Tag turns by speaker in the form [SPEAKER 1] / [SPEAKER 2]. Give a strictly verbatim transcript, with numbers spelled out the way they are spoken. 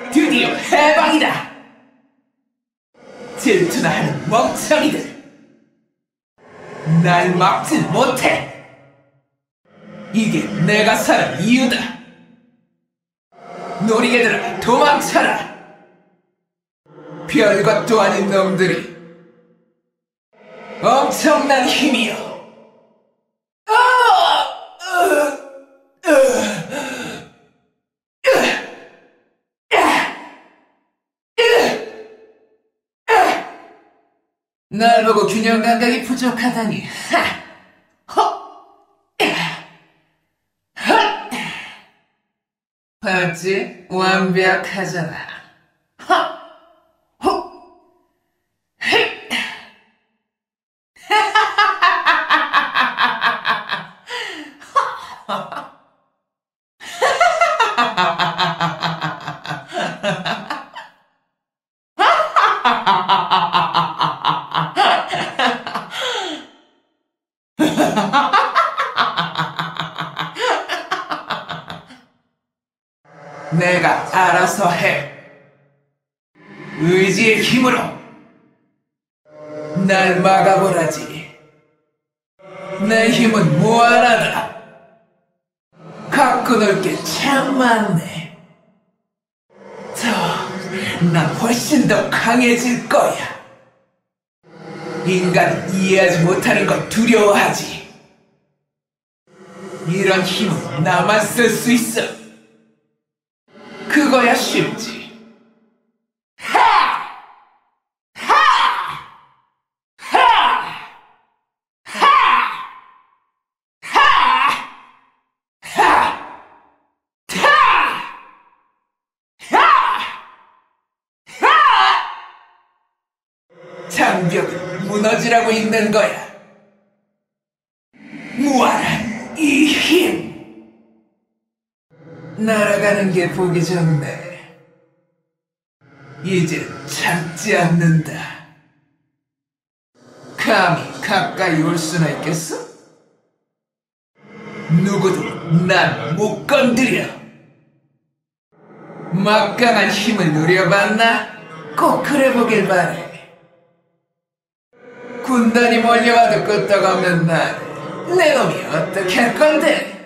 [SPEAKER 1] 드디어 해방이다! 질투나 하는 멍청이들! 날 막지 못해! 이게 내가 사는 이유다! 놀이개들아, 도망쳐라! 별것도 아닌 놈들이 엄청난 힘이여! 날 보고 균형 감각이 부족하다니. 하! 허! 하! 봤지? 완벽하잖아. 하! 호! 헤! 내가 알아서 해. 의지의 힘으로 날 막아보라지. 내 힘은 무한하다. 갖고 놀 게 참 많네. 더, 난 훨씬 더 강해질 거야. 인간은 이해하지 못하는 건 두려워하지. 이런 힘은 나만 쓸 수 있어. 그거야 쉽지. 하! 하! 하! 하! 하! 하! 하! 하! 장벽은 무너지라고 있는 거야. 무한한 이 힘. 날아가는 게 보기 좋네. 이제 참지 않는다. 감히 가까이 올 수나 있겠어? 누구도 난 못 건드려. 막강한 힘을 누려봤나? 꼭 그래보길 바래. 군단이 몰려와도 끄떡없는 날, 내 놈이 어떻게 할 건데?